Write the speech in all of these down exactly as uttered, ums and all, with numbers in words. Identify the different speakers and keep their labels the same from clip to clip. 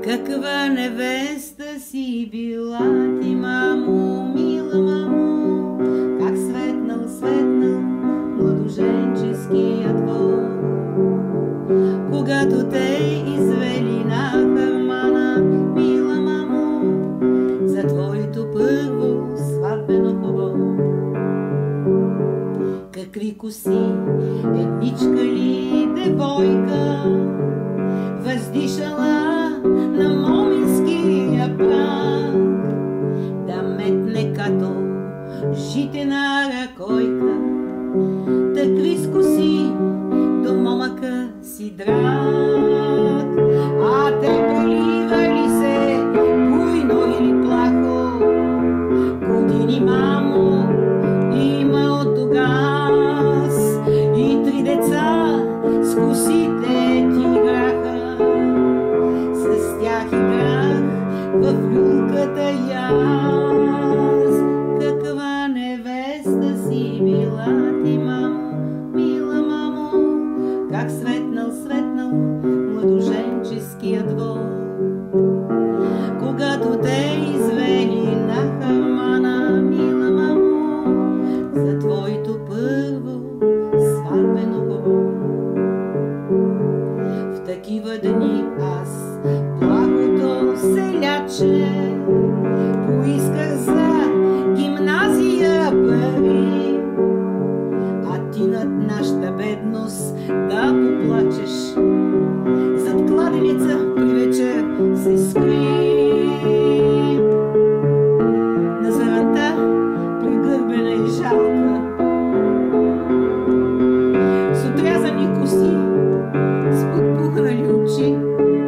Speaker 1: Каква невеста си била ти, мамо, мила мамо, как светнал, светнал младоженческия двор. Когато те извели на хармана, мила мамо, за твоето първо сватбено хоро. Какви коси, едничка ли девойка, въздишала на моминския прах, да метне като житена ръкойка, такви с коси до момъка си драг. А те преливали се буйно или плахо, години, мамо, има от тогас, и три деца с косите ти играха. С тях играх в люлката и аз. Каква невеста си била ти, мамо, мила мамо, как светнал, светнал младоженческия двор. Когато те извели на хармана, мила мамо, за твоето първо сватбено хоро. В такива дни аз, благото селяче, поисках за гимназия пари, а ти над нашата бедност да поплачеш. Зад кладеница при вечер се скри, на заранта пригърбена и жалка, с отрязани коси, с подпухнали очи,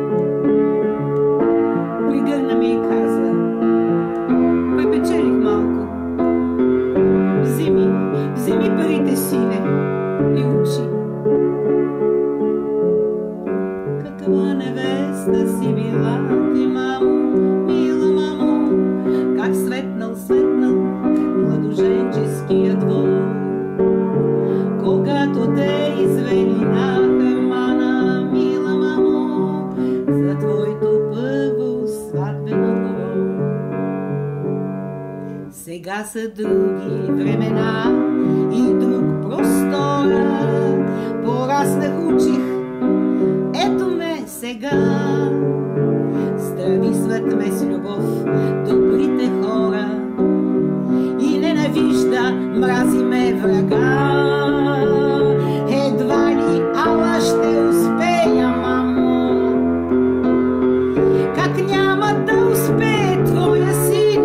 Speaker 1: пригърна ми и каза: препечелих малко, вземи, вземи парите, сине, и учи. Каква невеста си била ти, мамо, мила мамо, как светнал, светнал младоженческия двор. Когато те извели на хармана, мила мамо, за твоето първо сватбено хоро. Сега са други времена и друг простора, пораснах, учих, ето ме сега. Здрависват ме с любов добрите хора и ненавижда, мрази ме врага. Едва ли, ала ще успея, мамо, как няма да успее твоя син,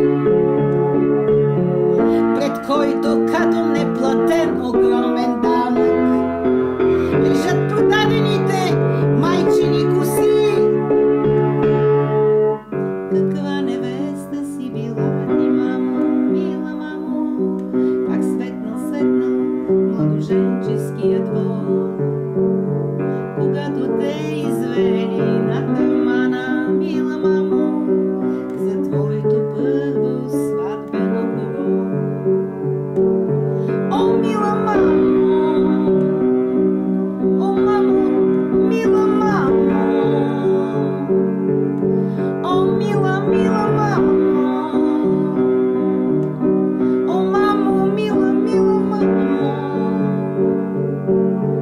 Speaker 1: пред който като неплатен огромен данък лежат продадените майчини коси. Каква невеста си била ти, мамо, мила мамо, как светнал, светнал младоженческия двор. Когато те извели на хармана, мила мамо, за твоето първо сватбено хоро. О, мила мамо, о, мамо, мила мамо, о, мила, мила мамо, о, мамо, мила, мила мамо.